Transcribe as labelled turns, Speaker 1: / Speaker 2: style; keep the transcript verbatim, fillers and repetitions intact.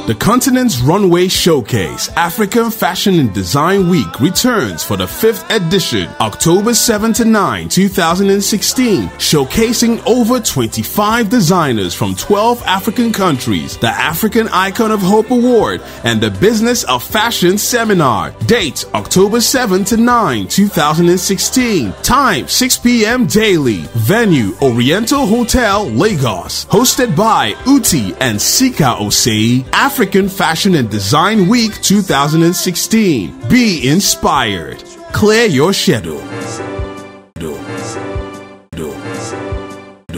Speaker 1: The continent's runway showcase, African Fashion and Design Week, returns for the fifth edition, October seventh to ninth, two thousand sixteen, showcasing over twenty-five designers from twelve African countries, the African Icon of Hope Award, and the Business of Fashion Seminar. Date, October seventh to ninth, two thousand sixteen. Time, six p m daily. Venue, Oriental Hotel, Lagos. Hosted by Uti and Sika Osei. African Fashion and Design Week two thousand sixteen. Be inspired. Clear your schedule.